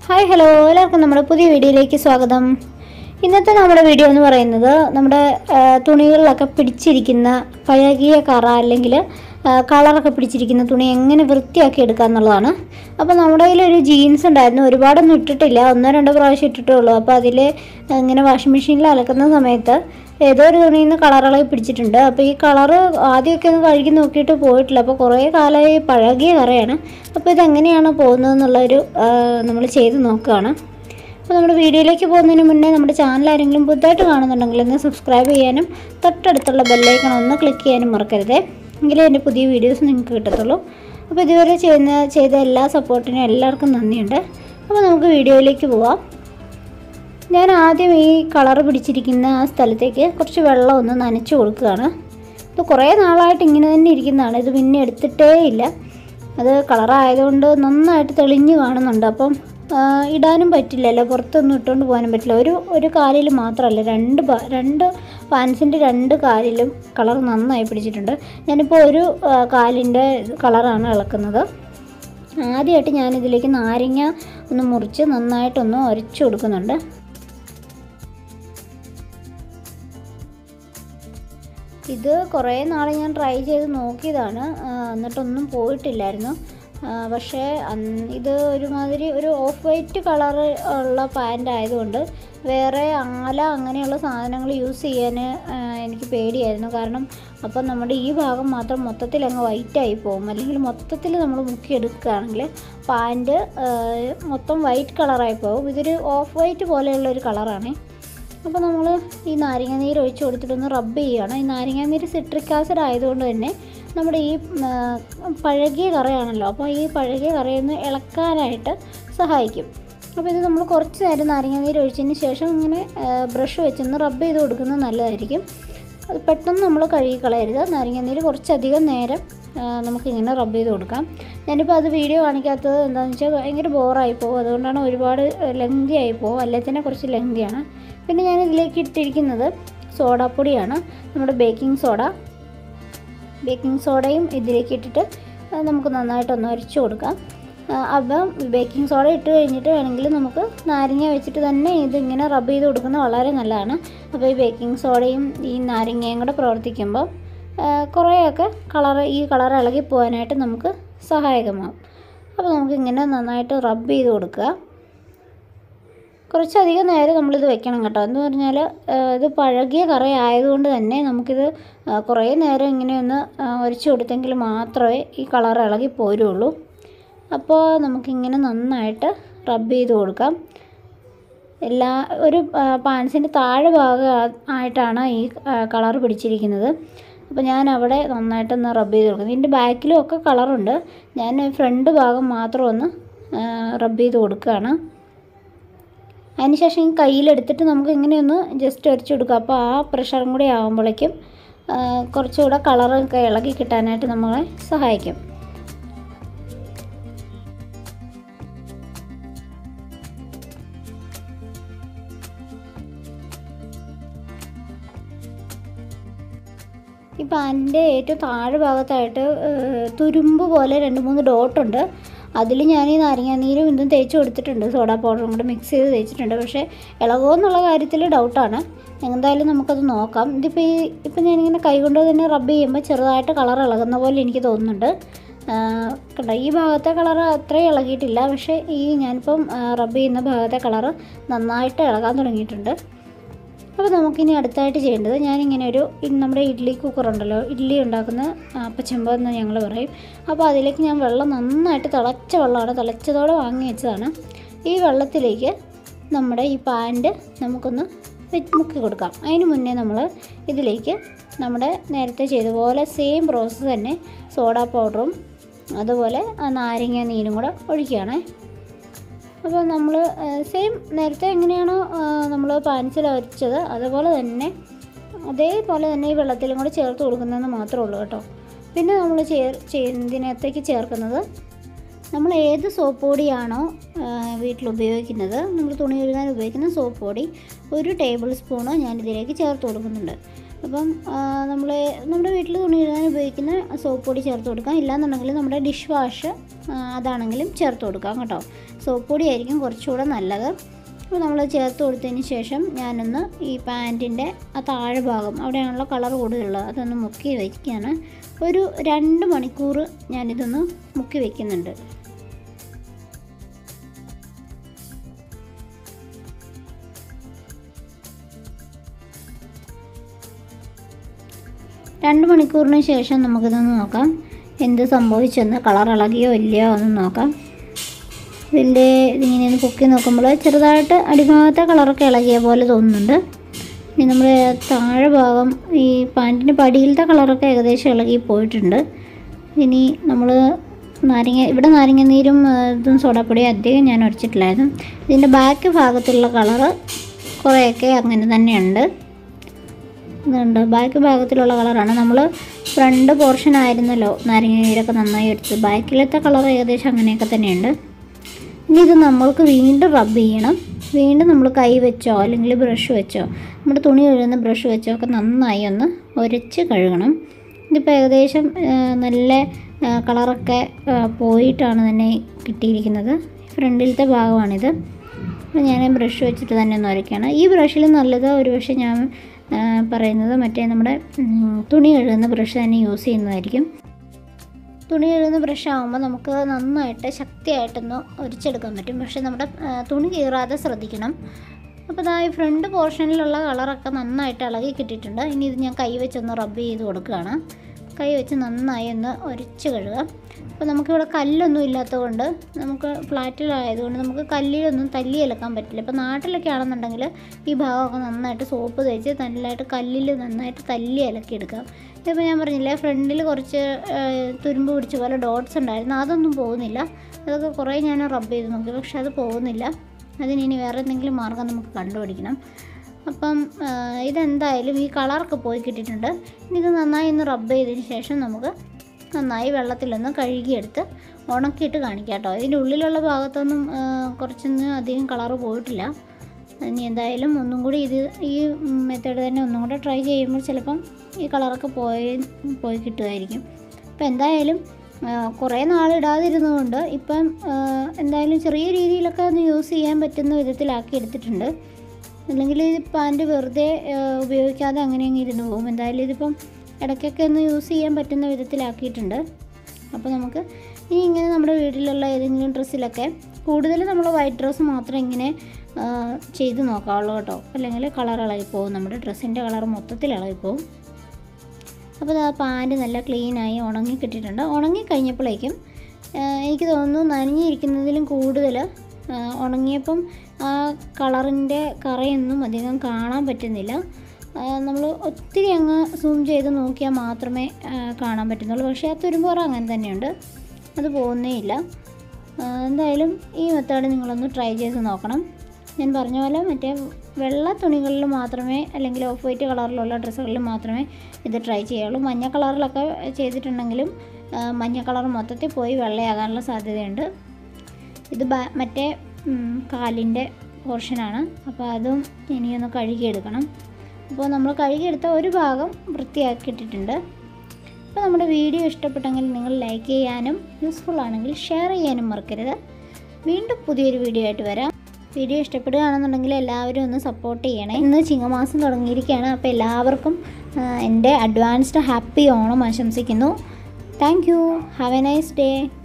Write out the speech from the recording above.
Hi hello എല്ലാവർക്കും നമ്മുടെ പുതിയ വീഡിയോയിലേക്ക് സ്വാഗതം. ഇന്നത്തെ നമ്മുടെ വീഡിയോ എന്ന് പറയുന്നത് നമ്മുടെ തുണികളിലൊക്കെ പിടിച്ചിരിക്കുന്ന പഴകിയ കറ അല്ലെങ്കിൽ കളറൊക്കെ പിടിച്ചിരിക്കുന്ന തുണി എങ്ങനെ വൃത്തിയാക്കി എടുക്കുക എന്നുള്ളതാണ്. അപ്പോൾ നമ്മുടെ കയ്യിലൊരു ജീൻസ് ഉണ്ടായിരുന്നു, ഒരുപാടൊന്നും ഇട്ടിട്ടില്ല, 1-2 പ്രാവശ്യം ഇട്ടിട്ടേ ഉള്ളൂ. അപ്പോൾ അതിൽ ഇങ്ങനെ വാഷിംഗ് മെഷീനിൽ അലക്കുന്ന സമയത്ത് ഏതോ ഒരു തുണിയിൽ നിന്ന് കളറുകളൊക്കെ പിടിച്ചിട്ടുണ്ട്. അപ്പോൾ ഈ കളറ് ആദ്യമൊക്കെ ഒന്ന് കഴുകി നോക്കിയിട്ട് പോയിട്ടില്ല. അപ്പോൾ കുറേ കാലമായി പഴകിയ കറയാണ്. അപ്പോൾ ഇതെങ്ങനെയാണ് പോകുന്നതെന്നുള്ളൊരു നമ്മൾ ചെയ്ത് നോക്കുകയാണ്. അപ്പോൾ നമ്മുടെ വീഡിയോയിലേക്ക് പോകുന്നതിന് മുന്നേ നമ്മുടെ ചാനൽ ആരെങ്കിലും പുതുതായിട്ട് കാണുന്നുണ്ടെങ്കിൽ ഒന്ന് സബ്സ്ക്രൈബ് ചെയ്യാനും തൊട്ടടുത്തുള്ള ബെല്ലൈക്കൺ ഒന്ന് ക്ലിക്ക് ചെയ്യാനും മറക്കരുത്. എങ്കിലേ എൻ്റെ പുതിയ വീഡിയോസ് നിങ്ങൾക്ക് കിട്ടത്തുള്ളൂ. അപ്പോൾ ഇതുവരെ ചെയ്ത എല്ലാ സപ്പോർട്ടിനും എല്ലാവർക്കും നന്ദിയുണ്ട്. അപ്പോൾ നമുക്ക് വീഡിയോയിലേക്ക് പോവാം. ഞാൻ ആദ്യം ഈ കളർ പിടിച്ചിരിക്കുന്ന ആ സ്ഥലത്തേക്ക് കുറച്ച് വെള്ളം ഒന്ന് നനച്ച് കൊടുക്കുകയാണ്. ഇത് കുറേ നാളായിട്ട് ഇങ്ങനെ തന്നെ ഇരിക്കുന്നതാണ്, ഇത് പിന്നെ എടുത്തിട്ടേ ഇല്ല. അത് കളറായതുകൊണ്ട് നന്നായിട്ട് തെളിഞ്ഞ് കാണുന്നുണ്ട്. അപ്പം ഇടാനും പറ്റില്ലല്ലോ, പുറത്തൊന്നും ഇട്ടുകൊണ്ട് പോകാനും പറ്റില്ല. ഒരു കാലിൽ മാത്രമല്ല, രണ്ട് പാൻസിൻ്റെ 2 കാലിലും കളർ നന്നായി പിടിച്ചിട്ടുണ്ട്. ഞാനിപ്പോൾ ഒരു കാലിൻ്റെ കളറാണ് ഇളക്കുന്നത്. ആദ്യമായിട്ട് ഞാനിതിലേക്ക് നാരങ്ങ ഒന്ന് മുറിച്ച് നന്നായിട്ടൊന്ന് ഉരച്ചു കൊടുക്കുന്നുണ്ട്. ഇത് കുറേ നാൾ ഞാൻ ട്രൈ ചെയ്ത് നോക്കിയതാണ്, എന്നിട്ടൊന്നും പോയിട്ടില്ലായിരുന്നു. പക്ഷേ ഇത് ഒരുമാതിരി ഒരു ഓഫ് വൈറ്റ് കളർ ഉള്ള പാൻ്റ് ആയതുകൊണ്ട് വേറെ അങ്ങനെയുള്ള സാധനങ്ങൾ യൂസ് ചെയ്യാൻ എനിക്ക് പേടിയായിരുന്നു. കാരണം അപ്പം നമ്മുടെ ഈ ഭാഗം മാത്രം മൊത്തത്തിൽ അങ്ങ് വൈറ്റായി പോകും. അല്ലെങ്കിൽ മൊത്തത്തിൽ നമ്മൾ മുക്കിയെടുക്കുകയാണെങ്കിൽ പാൻറ്റ് മൊത്തം വൈറ്റ് കളറായി പോകും. ഇതൊരു ഓഫ് വൈറ്റ് പോലെയുള്ളൊരു കളറാണ്. അപ്പോൾ നമ്മൾ ഈ നാരങ്ങാനീര് ഒഴിച്ച് കൊടുത്തിട്ടൊന്ന് റബ്ബ് ചെയ്യുകയാണ്. ഈ നാരങ്ങാനീര് സിട്രിക് ആസിഡ് ആയതുകൊണ്ട് തന്നെ നമ്മുടെ ഈ പഴകിയ കറയാണല്ലോ, അപ്പോൾ ഈ പഴകിയ കറയൊന്ന് ഇളക്കാനായിട്ട് സഹായിക്കും. അപ്പോൾ ഇത് നമ്മൾ കുറച്ച് നേരം നാരങ്ങാനീര് ഒഴിച്ചതിന് ശേഷം ഇങ്ങനെ ബ്രഷ് വെച്ചൊന്ന് റബ്ബ് ചെയ്ത് കൊടുക്കുന്നത് നല്ലതായിരിക്കും. അത് പെട്ടെന്ന് നമ്മൾ കഴുകി കളയരുത്. നാരങ്ങാനീര് കുറച്ചധികം നേരം നമുക്കിങ്ങനെ റബ്ബ് ചെയ്ത് കൊടുക്കാം. ഞാനിപ്പോൾ അത് വീഡിയോ കാണിക്കാത്തത് എന്താണെന്ന് വെച്ചാൽ ഭയങ്കര ബോറായി പോകും, അതുകൊണ്ടാണ്. ഒരുപാട് ലെങ്തി ആയി പോകും, അല്ലേ തന്നെ കുറച്ച് ലെങ്തിയാണ്. പിന്നെ ഞാൻ ഇതിലേക്ക് ഇട്ടിരിക്കുന്നത് സോഡാപ്പൊടിയാണ്, നമ്മുടെ ബേക്കിംഗ് സോഡയും ഇതിലേക്ക് ഇട്ടിട്ട് നമുക്ക് നന്നായിട്ടൊന്ന് ഉരച്ച് കൊടുക്കാം. അപ്പം ബേക്കിംഗ് സോഡ ഇട്ട് കഴിഞ്ഞിട്ട് വേണമെങ്കിൽ നമുക്ക് നാരങ്ങ വെച്ചിട്ട് തന്നെ ഇതിങ്ങനെ റബ്ബ് ചെയ്ത് കൊടുക്കുന്നത് വളരെ നല്ലതാണ്. അപ്പോൾ ഈ ബേക്കിംഗ് സോഡയും ഈ നാരങ്ങയും കൂടെ പ്രവർത്തിക്കുമ്പോൾ കുറേയൊക്കെ ഈ കളർ ഇളകി പോകാനായിട്ട് നമുക്ക് സഹായകമാകും. അപ്പോൾ നമുക്കിങ്ങനെ നന്നായിട്ട് റബ്ബ് ചെയ്ത് കൊടുക്കുക. കുറച്ചധികം നേരം നമ്മളിത് വെക്കണം കേട്ടോ. എന്ന് പറഞ്ഞാൽ ഇത് പഴകിയ കറ ആയതുകൊണ്ട് തന്നെ നമുക്കിത് കുറേ നേരം ഇങ്ങനെയൊന്ന് ഉരച്ച് കൊടുത്തെങ്കിൽ മാത്രമേ ഈ കളർ ഇളകി പോരുള്ളൂ. അപ്പോൾ നമുക്കിങ്ങനെ നന്നായിട്ട് റബ്ബ് ചെയ്ത് കൊടുക്കാം. ഒരു പാൻസിൻ്റെ താഴെ ഭാഗമായിട്ടാണ് ഈ കളർ പിടിച്ചിരിക്കുന്നത്. അപ്പോൾ ഞാൻ അവിടെ നന്നായിട്ടൊന്ന് റബ്ബ് ചെയ്ത് കൊടുക്കുന്നത്. ഇതിൻ്റെ ബാക്കിലും ഒക്കെ കളറുണ്ട്, ഞാൻ ഫ്രണ്ട് ഭാഗം മാത്രം ഒന്ന് റബ്ബ് ചെയ്ത് കൊടുക്കുകയാണ്. അതിനുശേഷം ഈ കയ്യിലെടുത്തിട്ട് നമുക്ക് ഇങ്ങനെയൊന്ന് ജസ്റ്റ് ഉരച്ച് കൊടുക്കുക. അപ്പോൾ ആ പ്രഷറും കൂടി ആകുമ്പോഴേക്കും കുറച്ചുകൂടെ കളറൊക്കെ ഇളകി കിട്ടാനായിട്ട് നമ്മളെ സഹായിക്കും. ഈ പാൻറ്റിൻ്റെ ഏറ്റവും താഴെ ഭാഗത്തായിട്ട് തുരുമ്പ് പോലെ 2-3 ഡോട്ടുണ്ട്. അതിൽ ഞാൻ ഈ നാരങ്ങാനീരും ഇതും തേച്ച് കൊടുത്തിട്ടുണ്ട്, സോഡാ പൗഡറും കൂടെ മിക്സ് ചെയ്ത് തേച്ചിട്ടുണ്ട്. പക്ഷേ ഇളകുമോ എന്നുള്ള കാര്യത്തിൽ ഡൗട്ടാണ്. എന്തായാലും നമുക്കത് നോക്കാം. ഇപ്പം ഞാനിങ്ങനെ കൈകൊണ്ട് തന്നെ റബ്ബ് ചെയ്യുമ്പോൾ ചെറുതായിട്ട് കളർ ഇളകുന്ന പോലെ എനിക്ക് തോന്നുന്നുണ്ട്. കണ്ടോ, ഈ ഭാഗത്തെ കളർ അത്രയും ഇളകിയിട്ടില്ല, പക്ഷേ ഞാനിപ്പം റബ്ബ് ചെയ്യുന്ന ഭാഗത്തെ കളറ് നന്നായിട്ട് ഇളകാൻ തുടങ്ങിയിട്ടുണ്ട്. അപ്പോൾ നമുക്കിനി അടുത്തായിട്ട് ചെയ്യേണ്ടത്, ഞാനിങ്ങനെ നമ്മുടെ ഇഡ്ഡലി കുക്കറുണ്ടല്ലോ, ഇഡ്ഡലി ഉണ്ടാക്കുന്ന അപ്പച്ചെമ്പ് എന്ന് ഞങ്ങൾ പറയും. അപ്പോൾ അതിലേക്ക് ഞാൻ വെള്ളം നന്നായിട്ട് തിളച്ച വെള്ളമാണ്, തിളച്ചതോടെ വാങ്ങി വെച്ചതാണ്. ഈ വെള്ളത്തിലേക്ക് നമ്മുടെ ഈ പാൻറ്റ് നമുക്കൊന്ന് മുക്കി കൊടുക്കാം. അതിന് മുന്നേ നമ്മൾ ഇതിലേക്ക് നമ്മുടെ നേരത്തെ ചെയ്ത പോലെ സെയിം പ്രോസസ്സ് തന്നെ സോഡാ പൗഡറും അതുപോലെ നാരങ്ങ നീരും കൂടെ ഒഴിക്കുകയാണ്. അപ്പോൾ നമ്മൾ സെയിം നേരത്തെ എങ്ങനെയാണോ നമ്മൾ പാൻസിൽ ഉരച്ചത് അതേപോലെ തന്നെ ഈ വെള്ളത്തിലും കൂടെ ചേർത്ത് കൊടുക്കുന്നതെന്ന് മാത്രമേ ഉള്ളൂ കേട്ടോ. പിന്നെ നമ്മൾ ഇതിനകത്തേക്ക് ചേർക്കുന്നത് നമ്മൾ ഏത് സോപ്പ് പൊടിയാണോ വീട്ടിൽ ഉപയോഗിക്കുന്നത്, നമ്മൾ തുണി കഴുകാൻ ഉപയോഗിക്കുന്ന സോപ്പ് പൊടി 1 ടേബിൾ സ്പൂണ് ഞാനിതിലേക്ക് ചേർത്ത് കൊടുക്കുന്നുണ്ട്. അപ്പം നമ്മുടെ വീട്ടിൽ തുണി കഴുകാൻ ഉപയോഗിക്കുന്ന സോപ്പ് പൊടി ചേർത്ത് കൊടുക്കാം. ഇല്ലാന്നുണ്ടെങ്കിൽ നമ്മുടെ ഡിഷ് വാഷ് അതാണെങ്കിലും ചേർത്ത് കൊടുക്കാം കേട്ടോ. സോപ്പ് പൊടി ആയിരിക്കും കുറച്ചുകൂടെ നല്ലത്. അപ്പോൾ നമ്മൾ ചേർത്ത് കൊടുത്തതിന് ശേഷം ഞാനൊന്ന് ഈ പാൻറ്റിൻ്റെ ആ താഴെ ഭാഗം അവിടെയാണല്ലോ കളർ കൂടുതലുള്ളത്, അതൊന്ന് മുക്കി വയ്ക്കുകയാണ്. ഒരു 2 മണിക്കൂർ ഞാനിതൊന്ന് മുക്കി വയ്ക്കുന്നുണ്ട്. രണ്ട് മണിക്കൂറിന് ശേഷം നമുക്കിതൊന്ന് നോക്കാം എന്ത് സംഭവിച്ചെന്ന്. കളർ ഇളകിയോ ഇല്ലയോ എന്ന് നോക്കാം. ഇതിങ്ങനെ ഒന്ന് പൊക്കി നോക്കുമ്പോൾ ചെറുതായിട്ട് അടിഭാഗത്തെ കളറൊക്കെ ഇളകിയ പോലെ തോന്നുന്നുണ്ട്. ഇനി നമ്മുടെ താഴെ ഭാഗം ഈ പാൻറ്റിൻ്റെ പടിയിലത്തെ കളറൊക്കെ ഏകദേശം ഇളകി പോയിട്ടുണ്ട്. ഇനി നമ്മൾ ഇവിടെ നാരങ്ങ നീരും ഇതും സോഡാപ്പൊടിയും അധികം ഞാൻ ഉരച്ചിട്ടില്ലായിരുന്നു. ഇതിൻ്റെ ബാക്ക് ഭാഗത്തുള്ള കളറ് കുറേയൊക്കെ അങ്ങനെ തന്നെയുണ്ട്. ഇതുണ്ട്, ബാക്ക് ഭാഗത്തിലുള്ള കളറാണ്. നമ്മൾ ഫ്രണ്ട് പോർഷൻ ആയിരുന്നല്ലോ നാരങ്ങ നീരൊക്കെ നന്നായി ഉരച്ചത്. ബാക്കിലത്തെ കളർ ഏകദേശം അങ്ങനെയൊക്കെ തന്നെയുണ്ട്. ഇനി ഇത് നമ്മൾക്ക് വീണ്ടും റബ്ബ് ചെയ്യണം. വീണ്ടും നമ്മൾ കൈ വെച്ചോ അല്ലെങ്കിൽ ബ്രഷ് വെച്ചോ, നമ്മുടെ തുണി കഴുകുന്ന ബ്രഷ് വെച്ചോ ഒക്കെ നന്നായി ഒന്ന് ഉരച്ച് കഴുകണം. ഇതിപ്പോൾ ഏകദേശം നല്ല കളറൊക്കെ പോയിട്ടാണ് തന്നെ കിട്ടിയിരിക്കുന്നത്. ഫ്രണ്ടിലത്തെ ഭാഗമാണിത്. അപ്പോൾ ഞാൻ ബ്രഷ് വെച്ചിട്ട് തന്നെ ഒന്ന് ഉരയ്ക്കുകയാണ്. ഈ ബ്രഷിൽ നല്ലത് ഒരുപക്ഷെ ഞാൻ പറയുന്നത് മറ്റേ നമ്മുടെ തുണി കഴുകുന്ന ബ്രഷ് തന്നെ യൂസ് ചെയ്യുന്നതായിരിക്കും. തുണി കഴുകുന്ന ബ്രഷ് ആകുമ്പോൾ നമുക്ക് നന്നായിട്ട് ശക്തിയായിട്ടൊന്ന് ഉരച്ചെടുക്കാൻ പറ്റും. പക്ഷേ നമ്മുടെ തുണി കീറാതെ ശ്രദ്ധിക്കണം. അപ്പോൾ ഈ ഫ്രണ്ട് പോർഷനിലുള്ള കളറൊക്കെ നന്നായിട്ട് ഇളകി കിട്ടിയിട്ടുണ്ട്. ഇനി ഇത് ഞാൻ കൈ വെച്ചൊന്ന് റബ്ബ് ചെയ്ത് കൊടുക്കുകയാണ്. കൈ വെച്ച് നന്നായി ഒന്ന് ഉരച്ച് കഴുകാം. അപ്പോൾ നമുക്കിവിടെ കല്ലൊന്നും ഇല്ലാത്തതുകൊണ്ട്, നമുക്ക് ഫ്ലാറ്റിലായതുകൊണ്ട് നമുക്ക് കല്ലിലൊന്നും തല്ലി ഇളക്കാൻ പറ്റില്ല. ഇപ്പോൾ നാട്ടിലൊക്കെ ആണെന്നുണ്ടെങ്കിൽ ഈ ഭാഗമൊക്കെ നന്നായിട്ട് സോപ്പ് തേച്ച് നല്ലതായിട്ട് കല്ലിൽ നന്നായിട്ട് തല്ലി ഇളക്കിയെടുക്കാം. ഇപ്പോൾ ഞാൻ പറഞ്ഞില്ലേ ഫ്രണ്ടിൽ കുറച്ച് തുരുമ്പ് പിടിച്ച പോലെ ഡോട്ട്സ് ഉണ്ടായിരുന്നു, അതൊന്നും പോകുന്നില്ല. അതൊക്കെ കുറേ ഞാൻ റബ്ബ് ചെയ്ത് നോക്കി, പക്ഷെ അത് പോകുന്നില്ല. അതിനി വേറെ എന്തെങ്കിലും മാർഗ്ഗം നമുക്ക് കണ്ടുപിടിക്കണം. അപ്പം ഇതെന്തായാലും ഈ കളറൊക്കെ പോയി കിട്ടിയിട്ടുണ്ട്. ഇനി ഇത് നന്നായി ഒന്ന് റബ്ബ് ചെയ്തതിന് ശേഷം നമുക്ക് നന്നായി വെള്ളത്തിലൊന്ന് കഴുകിയെടുത്ത് ഉണക്കിയിട്ട് കാണിക്കാം കേട്ടോ. ഇതിൻ്റെ ഉള്ളിലുള്ള ഭാഗത്തൊന്നും കുറച്ചൊന്നും അധികം കളറ് പോയിട്ടില്ല. ഇനി എന്തായാലും ഒന്നും കൂടി ഈ മെത്തേഡ് തന്നെ ഒന്നും കൂടെ ട്രൈ ചെയ്യുമ്പോൾ ചിലപ്പം ഈ കളറൊക്കെ പോയി കിട്ടുമായിരിക്കും. അപ്പോൾ എന്തായാലും കുറേ നാളിടാതിരുന്നതുകൊണ്ട് ഇപ്പം എന്തായാലും ചെറിയ രീതിയിലൊക്കെ ഒന്ന് യൂസ് ചെയ്യാൻ പറ്റുന്ന വിധത്തിലാക്കി എടുത്തിട്ടുണ്ട്. അല്ലെങ്കിൽ ഈ പാൻറ്റ് വെറുതെ ഉപയോഗിക്കാതെ അങ്ങനെ അങ്ങ് ഇരുന്ന് പോകും. എന്തായാലും ഇതിപ്പം ഇടയ്ക്കൊക്കെ ഒന്ന് യൂസ് ചെയ്യാൻ പറ്റുന്ന വിധത്തിലാക്കിയിട്ടുണ്ട്. അപ്പോൾ നമുക്ക് ഇനി ഇങ്ങനെ നമ്മുടെ വീട്ടിലുള്ള ഏതെങ്കിലും ഡ്രസ്സിലൊക്കെ കൂടുതൽ നമ്മൾ വൈറ്റ് ഡ്രസ്സ് മാത്രം ഇങ്ങനെ ചെയ്ത് നോക്കാവുള്ളൂ കേട്ടോ. അല്ലെങ്കിൽ കളർ ഇളകിപ്പോവും, നമ്മുടെ ഡ്രസ്സിൻ്റെ കളർ മൊത്തത്തിൽ ഇളകിപ്പോവും. അപ്പോൾ ആ പാൻറ്റ് നല്ല ക്ലീനായി ഉണങ്ങി കിട്ടിയിട്ടുണ്ട്. ഉണങ്ങി കഴിഞ്ഞപ്പോഴേക്കും എനിക്ക് തോന്നുന്നു നനഞ്ഞിരിക്കുന്നതിലും കൂടുതൽ ഉണങ്ങിയപ്പം ആ കളറിൻ്റെ കറയൊന്നും അധികം കാണാൻ പറ്റുന്നില്ല. നമ്മൾ ഒത്തിരി അങ്ങ് സൂം ചെയ്ത് നോക്കിയാൽ മാത്രമേ കാണാൻ പറ്റുന്നുള്ളൂ. പക്ഷേ ആ തുരുമ്പോറ അങ്ങനെ തന്നെയുണ്ട്, അത് പോകുന്നേ ഇല്ല. എന്തായാലും ഈ മെത്തേഡ് നിങ്ങളൊന്ന് ട്രൈ ചെയ്ത് നോക്കണം. ഞാൻ പറഞ്ഞ പോലെ മറ്റേ വെള്ള തുണികളിൽ മാത്രമേ അല്ലെങ്കിൽ ഓഫ് വൈറ്റ് കളറിലുള്ള ഡ്രസ്സുകളിൽ മാത്രമേ ഇത് ട്രൈ ചെയ്യുള്ളൂ. മഞ്ഞ കളറിലൊക്കെ ചെയ്തിട്ടുണ്ടെങ്കിലും മഞ്ഞ കളർ മൊത്തത്തിൽ പോയി വെള്ളയാകാനുള്ള സാധ്യതയുണ്ട്. ഇത് മറ്റേ കാലിൻ്റെ പോർഷനാണ്. അപ്പോൾ അതും ഇനിയൊന്ന് കഴുകിയെടുക്കണം. അപ്പോൾ നമ്മൾ കഴുകിയെടുത്ത ഒരു ഭാഗം വൃത്തിയാക്കിയിട്ടിട്ടുണ്ട്. അപ്പോൾ നമ്മുടെ വീഡിയോ ഇഷ്ടപ്പെട്ടെങ്കിൽ നിങ്ങൾ ലൈക്ക് ചെയ്യാനും യൂസ്ഫുൾ ആണെങ്കിൽ ഷെയർ ചെയ്യാനും മറക്കരുത്. വീണ്ടും പുതിയൊരു വീഡിയോ ആയിട്ട് വരാം. വീഡിയോ ഇഷ്ടപ്പെടുകയാണെന്നുണ്ടെങ്കിൽ എല്ലാവരും ഒന്ന് സപ്പോർട്ട് ചെയ്യണേ. ഇന്ന് ചിങ്ങമാസം തുടങ്ങിയിരിക്കുകയാണ്. അപ്പോൾ എല്ലാവർക്കും എൻ്റെ അഡ്വാൻസ്ഡ് ഹാപ്പി ഓണം ആശംസിക്കുന്നു. Thank you. Have a nice day.